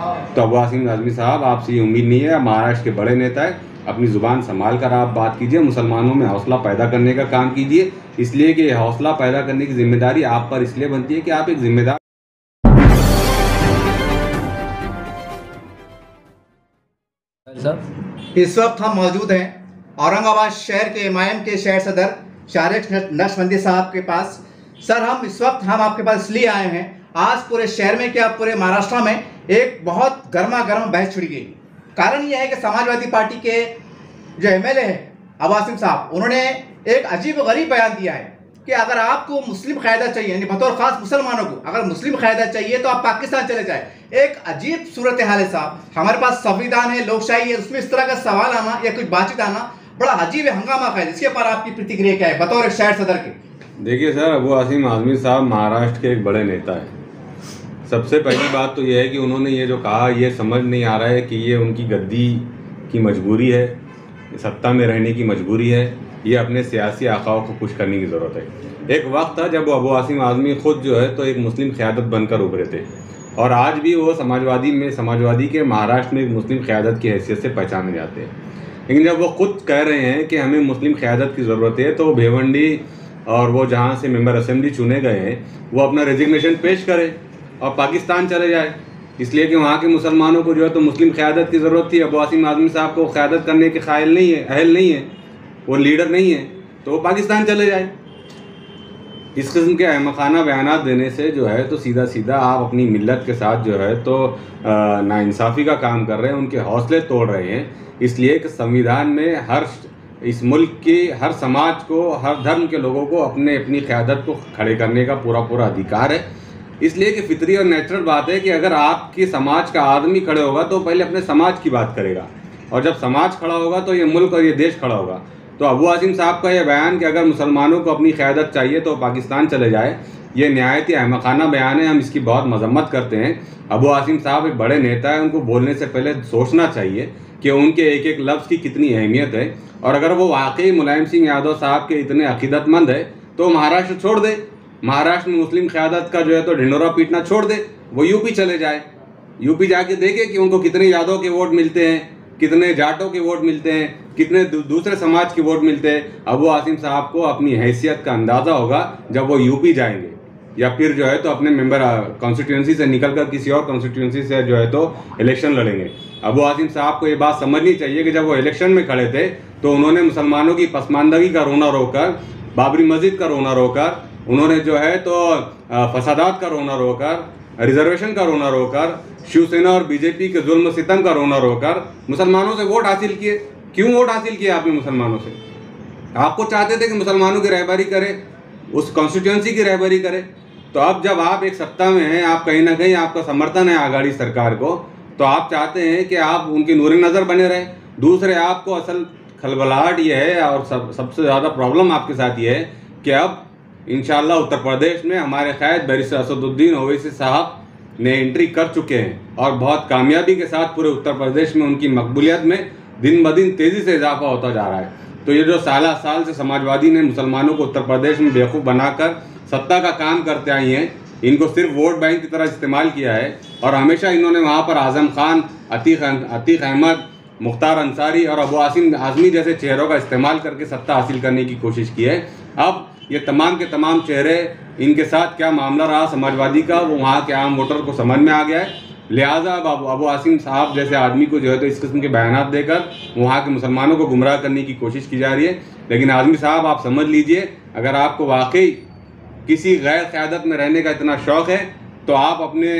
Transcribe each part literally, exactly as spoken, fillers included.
तो अबू आसिम आज़मी साहब, आपसे ये उम्मीद नहीं है, महाराष्ट्र के बड़े नेता है, अपनी ज़ुबान संभाल कर आप बात कीजिए, मुसलमानों में हौसला पैदा करने का काम कीजिए, इसलिए कि हौसला पैदा करने की जिम्मेदारी आप पर इसलिए बनती है कि आप एक जिम्मेदार। इस वक्त हम मौजूद हैं औरंगाबाद शहर के एम आई एम के शहर सदर शारिक नक्शबंदी साहब के पास। सर, हम इस वक्त हम आपके पास इसलिए आए हैं, आज पूरे शहर में क्या पूरे महाराष्ट्र में एक बहुत गर्मा गर्म बहस छिड़ गई। कारण यह है कि समाजवादी पार्टी के जो एम एल ए है अबू आसिम साहब, उन्होंने एक अजीब व गरीब बयान दिया है कि अगर आपको मुस्लिम क़यादत चाहिए, यानी बतौर ख़ास मुसलमानों को अगर मुस्लिम क़यादत चाहिए तो आप पाकिस्तान चले जाए। एक अजीब सूरत हाल है साहब, हमारे पास संविधान है, लोकशाही है, उसमें इस तरह का सवाल आना या कुछ बातचीत आना बड़ा अजीब हंगामा है। इसके पर आपकी प्रतिक्रिया क्या है बतौर एक शहर सदर के? देखिए सर, अबू आसिम आज़मी साहब महाराष्ट्र के एक बड़े नेता है। सबसे पहली बात तो यह है कि उन्होंने ये जो कहा, ये समझ नहीं आ रहा है कि ये उनकी गद्दी की मजबूरी है, सत्ता में रहने की मजबूरी है, ये अपने सियासी आकाओं को खुश करने की ज़रूरत है। एक वक्त था जब अबू आसिम आज़मी खुद जो है तो एक मुस्लिम क़यादत बनकर उभरे थे, और आज भी वो समाजवादी में समाजवादी के महाराष्ट्र में एक मुस्लिम क़यादत की हैसियत से पहचाने जाते हैं। लेकिन जब वो खुद कह रहे हैं कि हमें मुस्लिम क़यादत की ज़रूरत है, तो भिवंडी और वो जहाँ से मेंबर असेंबली चुने गए हैं वो अपना रेजिग्नेशन पेश करें और पाकिस्तान चले जाए, इसलिए कि वहाँ के मुसलमानों को जो है तो मुस्लिम क़यादत की ज़रूरत थी। अबू आसिम आज़मी साहब को क़यादत करने के कायल नहीं है, अहल नहीं है, वो लीडर नहीं है, तो वो पाकिस्तान चले जाए। इस किस्म के अहमकाना बयानात देने से जो है तो सीधा सीधा आप अपनी मिल्लत के साथ जो है तो नाइंसाफ़ी का काम कर रहे हैं, उनके हौसले तोड़ रहे हैं। इसलिए कि संविधान में हर इस मुल्क की हर समाज को, हर धर्म के लोगों को अपने अपनी क़यादत को खड़े करने का पूरा पूरा अधिकार है। इसलिए कि फितरी और नेचुरल बात है कि अगर आपके समाज का आदमी खड़े होगा तो पहले अपने समाज की बात करेगा, और जब समाज खड़ा होगा तो ये मुल्क और ये देश खड़ा होगा। तो अबू आसिम साहब का यह बयान कि अगर मुसलमानों को अपनी क़यादत चाहिए तो पाकिस्तान चले जाए, ये नहायत ही अहमकाना बयान है। हम इसकी बहुत मजम्मत करते हैं। अबू आसिम साहब एक बड़े नेता है, उनको बोलने से पहले सोचना चाहिए कि उनके एक एक लफ्ज़ की कितनी अहमियत है, और अगर वो वाकई मुलायम सिंह यादव साहब के इतने अकीदतमंद है तो महाराष्ट्र छोड़ दे, महाराष्ट्र में मुस्लिम क़यादत का जो है तो ढिंडोरा पीटना छोड़ दे, वो यूपी चले जाए, यूपी जाके देखे कि उनको कितने यादव के वोट मिलते हैं, कितने जाटों के वोट मिलते हैं, कितने दूसरे समाज के वोट मिलते हैं। अबू आसिम साहब को अपनी हैसियत का अंदाज़ा होगा जब वो यूपी जाएंगे, या फिर जो है तो अपने मेंबर कॉन्स्टिट्यूंसी से निकलकर किसी और कॉन्स्टिट्यूंसी से जो है तो इलेक्शन लड़ेंगे। अबू आसिम साहब को ये बात समझनी चाहिए कि जब वो इलेक्शन में खड़े थे तो उन्होंने मुसलमानों की पसमानदगी का रोना रोककर, बाबरी मस्जिद का रोना रोककर, उन्होंने जो है तो फसादात का रोना रोककर, रिजर्वेशन का रोना रोककर, शिवसेना और बीजेपी के जुल्म सितम का रोना रोककर मुसलमानों से वोट हासिल किए। क्यों वोट हासिल किया आपने मुसलमानों से? आपको चाहते थे कि मुसलमानों की रहबरी करे, उस कॉन्स्टिट्यूंसी की रहबरी करे। तो अब जब आप एक सत्ता में हैं, आप कहीं ना कहीं आपका समर्थन है आघाड़ी सरकार को, तो आप चाहते हैं कि आप उनकी नूर नज़र बने रहें। दूसरे, आपको असल खलबलाहट ये है और सब सबसे ज़्यादा प्रॉब्लम आपके साथ ये है कि अब इंशाअल्लाह उत्तर प्रदेश में हमारे क़ायद बैरिस्टर असदुद्दीन ओवैसी साहब ने एंट्री कर चुके हैं, और बहुत कामयाबी के साथ पूरे उत्तर प्रदेश में उनकी मकबूलियत में दिन ब दिन तेज़ी से इजाफा होता जा रहा है। तो ये जो साल साल से समाजवादी ने मुसलमानों को उत्तर प्रदेश में बेवकूफ़ बनाकर सत्ता का काम करते आई हैं, इनको सिर्फ वोट बैंक की तरह इस्तेमाल किया है, और हमेशा इन्होंने वहाँ पर आज़म खान, अतीक अतीक अहमद, मुख्तार अंसारी और अबू आसिम आज़मी जैसे चेहरों का इस्तेमाल करके सत्ता हासिल करने की कोशिश की है। अब ये तमाम के तमाम चेहरे, इनके साथ क्या मामला रहा समाजवादी का, वो वहाँ के आम वोटर को समझ में आ गया है। लिहाजा अब अबू आसिम साहब जैसे आदमी को जो है तो इस किस्म के बयानात देकर वहाँ के मुसलमानों को गुमराह करने की कोशिश की जा रही है। लेकिन आज़मी साहब, आप समझ लीजिए, अगर आपको वाकई किसी गैर क़यादत में रहने का इतना शौक़ है तो आप अपने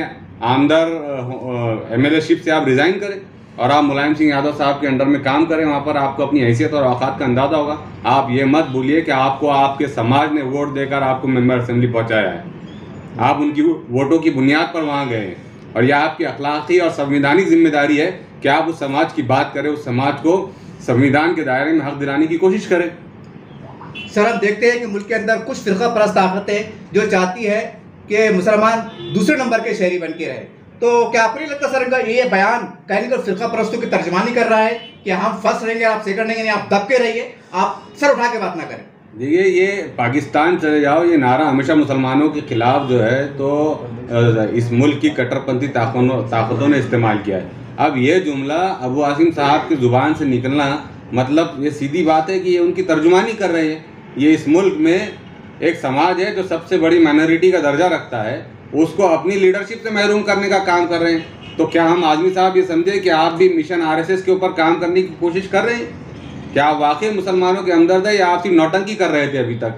आमदार एम एल ए शिप से आप रिज़ाइन करें और आप मुलायम सिंह यादव साहब के अंडर में काम करें। वहाँ पर आपको अपनी हैसियत और औकात का अंदाज़ा होगा। आप ये मत भूलिए कि आपको आपके समाज ने वोट देकर आपको मेंबर असेंबली पहुँचाया है, आप उनकी वोटों की बुनियाद पर वहाँ गए हैं, और यह आपकी अखलाकी और संवैधानिक जिम्मेदारी है कि आप उस समाज की बात करें, उस समाज को संविधान के दायरे में हक दिलाने की कोशिश करें। सर, हम देखते हैं कि मुल्क के अंदर कुछ फ़िरका परस्त ताकतें जो चाहती है कि मुसलमान दूसरे नंबर के शहरी बन के रहे। तो क्या आपको नहीं लगता सर इनका ये बयान कहीं ना फ़िरका परस्तों की तर्जमानी कर रहा है कि हम फर्स्ट रहेंगे, आप सेकंड रहेंगे, आप दब के रहिए, आप सर उठा के बात ना करें? देखिए, ये पाकिस्तान चले जाओ ये नारा हमेशा मुसलमानों के खिलाफ जो है तो इस मुल्क की कट्टरपंथी ताकतों ताकतों ने इस्तेमाल किया है। अब ये जुमला अबू आसिम साहब की ज़ुबान से निकलना मतलब ये सीधी बात है कि ये उनकी तर्जुमानी कर रहे हैं। ये इस मुल्क में एक समाज है जो सबसे बड़ी माइनॉरिटी का दर्जा रखता है, उसको अपनी लीडरशिप से महरूम करने का काम कर रहे हैं। तो क्या हम आज़मी साहब ये समझे कि आप भी मिशन आर एस एस के ऊपर काम करने की कोशिश कर रहे हैं? क्या आप वाकई मुसलमानों के हमदर्द है या आप सिर्फ नौटंकी कर रहे थे अभी तक?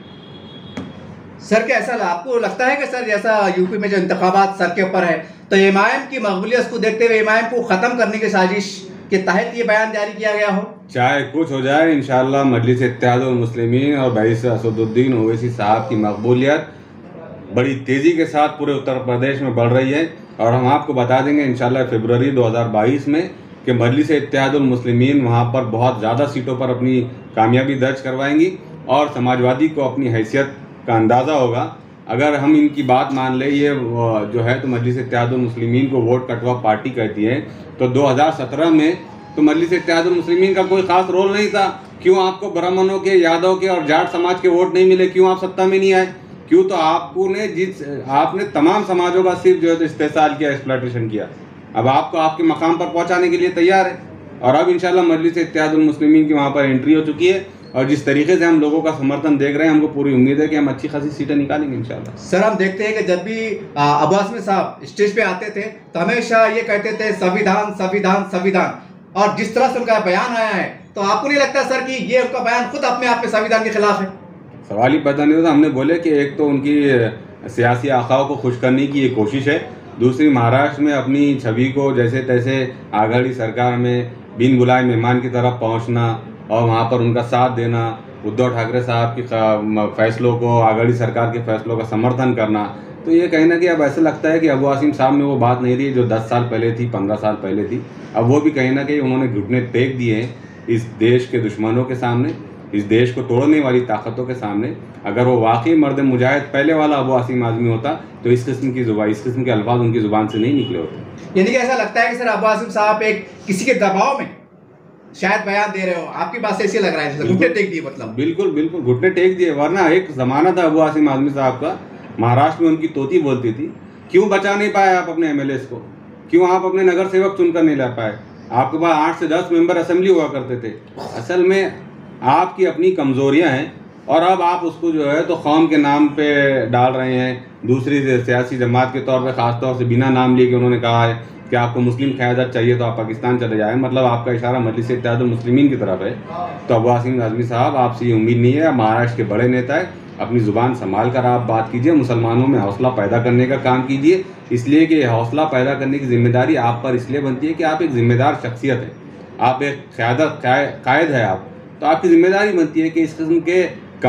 सर क्या ऐसा आपको लगता है कि सर जैसा यूपी में जो इंतखाबात सर के ऊपर है तो इमाम की मकबूलियत को देखते हुए इमाम को ख़त्म करने की साजिश के तहत ये बयान जारी किया गया हो? चाहे कुछ हो जाए, इंशाअल्लाह मजलिस इत्तेहादुल मुस्लिमीन और बैरिस असदुद्दीन ओवैसी साहब की मकबूलियत बड़ी तेज़ी के साथ पूरे उत्तर प्रदेश में बढ़ रही है। और हम आपको बता देंगे इंशाअल्लाह फरवरी दो हज़ार बाईस में कि मजलिस इत्तेहादुल मुस्लिमीन वहाँ पर बहुत ज़्यादा सीटों पर अपनी कामयाबी दर्ज करवाएंगी और समाजवादी को अपनी हैसियत का अंदाज़ा होगा। अगर हम इनकी बात मान लें, ये जो है तो मजलिस इत्तेहादुल मुस्लिमीन को वोट कटवा पार्टी कहती है, तो दो हज़ार सत्रह में तो मजलिस इत्तेहादुल मुस्लिमीन का कोई ख़ास रोल नहीं था। क्यों आपको ब्राह्मणों के, यादव के और जाट समाज के वोट नहीं मिले? क्यों आप सत्ता में नहीं आए? क्यों? तो आपको ने जिस आपने तमाम समाजों का सिर्फ जो है तो इस्तेसाल किया, एक्सप्लॉयटेशन किया। अब आपको आपके मकाम पर पहुंचाने के लिए तैयार है और अब इंशाल्लाह मजलिस इत्तेहादुल मुस्लिमीन की वहाँ पर एंट्री हो चुकी है और जिस तरीके से हम लोगों का समर्थन देख रहे हैं, हमको पूरी उम्मीद है कि हम अच्छी खासी सीटें निकालेंगे इंशाल्लाह। सर हम देखते हैं कि जब भी अबू आसिम साहब स्टेज पे आते थे तो हमेशा ये कहते थे संविधान संविधान संविधान, और जिस तरह से उनका बयान आया है तो आपको नहीं लगता सर कि ये उनका बयान खुद अपने आप में संविधान के खिलाफ है? सवाल ही पैदा नहीं होता। हमने बोले कि एक तो उनकी सियासी आखाओं को खुश करने की ये कोशिश है, दूसरी महाराष्ट्र में अपनी छवि को जैसे तैसे आघाड़ी सरकार में बिन बुलाए मेहमान की तरफ पहुंचना और वहां पर उनका साथ देना, उद्धव ठाकरे साहब के फैसलों को, आघाड़ी सरकार के फैसलों का समर्थन करना, तो ये कहीं ना कहीं अब ऐसा लगता है कि अबू आसिम साहब में वो बात नहीं रही जो दस साल पहले थी, पंद्रह साल पहले थी। अब वो भी कहीं ना कहीं उन्होंने घुटने टेक दिए हैं इस देश के दुश्मनों के सामने, इस देश को तोड़ने वाली ताकतों के सामने। अगर वो वाकई मर्द मुजाहिद पहले वाला अबू आसिम आज़मी होता तो इस किस्म की जुबान, इस किस्म के अल्फाज उनकी जुबान से नहीं निकले होते। यानी कि ऐसा लगता है कि सर अबू आसिम साहब एक किसी के दबाव में शायद बयान दे रहे हो, आपकी बात से ऐसे लग रहा है घुटने टेक दिए? मतलब बिल्कुल बिल्कुल घुटने टेक दिए, वरना एक ज़माना था अबू आसिम आज़मी साहब का, महाराष्ट्र में उनकी तोती बोलती थी। क्यों बचा नहीं पाए आप अपने एम एल एस को? क्यों आप अपने नगर सेवक चुनकर नहीं ला पाए? आपके पास आठ से दस मेंबर असेंबली हुआ करते थे। असल में आपकी अपनी कमज़ोरियां हैं और अब आप उसको जो है तो कौम के नाम पे डाल रहे हैं। दूसरी सियासी जमात के तौर पे ख़ास तौर से बिना नाम लिए कि उन्होंने कहा है कि आपको मुस्लिम क़यादत चाहिए तो आप पाकिस्तान चले जाएं, मतलब आपका इशारा मजलिस इत्तेहादुल मुस्लिमीन की तरफ है। तो अबू आसिम आज़मी साहब, आपसे ये उम्मीद नहीं है, महाराष्ट्र के बड़े नेता है, अपनी ज़ुबान संभाल कर आप बात कीजिए, मुसलमानों में हौसला पैदा करने का काम कीजिए। इसलिए कि हौसला पैदा करने की जिम्मेदारी आप पर इसलिए बनती है कि आप एक ज़िम्मेदार शख्सियत है, आप एक क़यादत कायद है आप, तो आपकी जिम्मेदारी बनती है कि इस किस्म के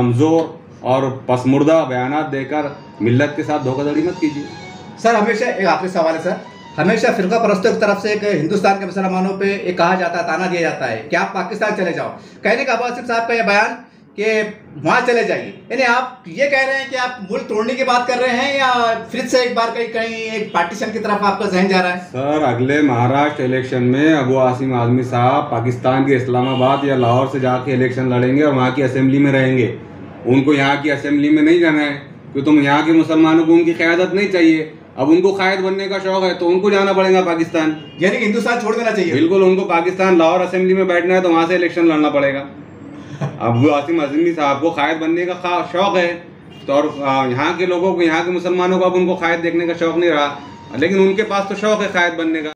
कमज़ोर और पसमुर्दा बयानात देकर मिल्लत के साथ धोखाधड़ी मत कीजिए। सर हमेशा एक आखिरी सवाल है सर, हमेशा फ़िरका परस्तों की तरफ से एक हिंदुस्तान के मुसलमानों पे एक कहा जाता है, ताना दिया जाता है कि आप पाकिस्तान चले जाओ। कहने का अबू आसिम साहब का ये बयान कि वहाँ चले जाइए, यानी आप ये कह रहे हैं कि आप मुल्क तोड़ने की बात कर रहे हैं या फिर से एक बार कहीं कहीं एक पार्टीशन की तरफ आपका जहन जा रहा है? सर अगले महाराष्ट्र इलेक्शन में अबू आसिम आज़मी साहब पाकिस्तान के इस्लामाबाद या लाहौर से जाके इलेक्शन लड़ेंगे और वहाँ की असेंबली में रहेंगे। उनको यहाँ की असेंबली में नहीं जाना है क्योंकि तुम यहाँ के मुसलमानों को उनकी क़यादत नहीं चाहिए। अब उनको कायद बनने का शौक है तो उनको जाना पड़ेगा पाकिस्तान, यानी कि हिंदुस्तान छोड़ देना चाहिए। बिल्कुल, उनको पाकिस्तान लाहौर असेंबली में बैठना है तो वहाँ से इलेक्शन लड़ना पड़ेगा। अबू आसिम आज़मी साहब को कायद बनने का शौक है तो और यहाँ के लोगों को, यहाँ के मुसलमानों को अब उनको कायद देखने का शौक नहीं रहा, लेकिन उनके पास तो शौक है कायद बनने का।